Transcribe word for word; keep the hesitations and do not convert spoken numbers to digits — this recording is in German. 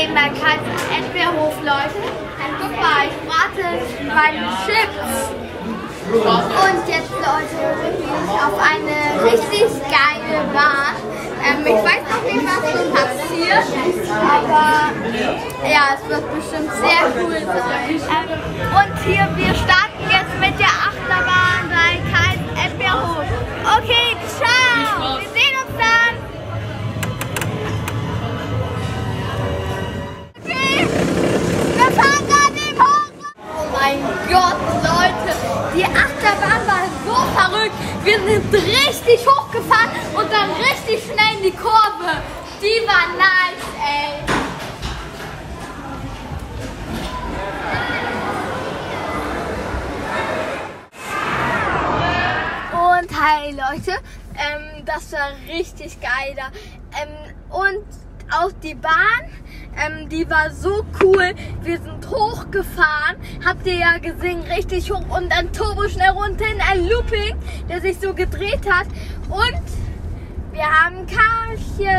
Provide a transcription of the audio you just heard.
in meinem Kreis Erdbeerhof, Leute. Guck mal, ich brate meine Chips. Und jetzt, Leute, bin ich auf eine richtig geile Bahn. Ähm, ich weiß noch nicht, was so passiert, aber ja, es wird bestimmt sehr cool sein. Ähm, und hier, wir starten jetzt mit der Achterbahn bei Kreis Erdbeerhof. Okay, ciao! Wir sehen uns dann! Okay, wir fahren gerade im Hoch! Oh mein Gott, Leute! Die Achterbahn war so verrückt. Wir sind richtig hochgefahren und dann richtig schnell in die Kurve. Die war nice, ey. Und hi Leute, ähm, das war richtig geil da. Ähm, und auch die Bahn, ähm, die war so cool. Wir sind hochgefahren, habt ihr ja gesehen, richtig hoch und dann turbo schnell runter in ein Looping, der sich so gedreht hat. Und wir haben Karlchen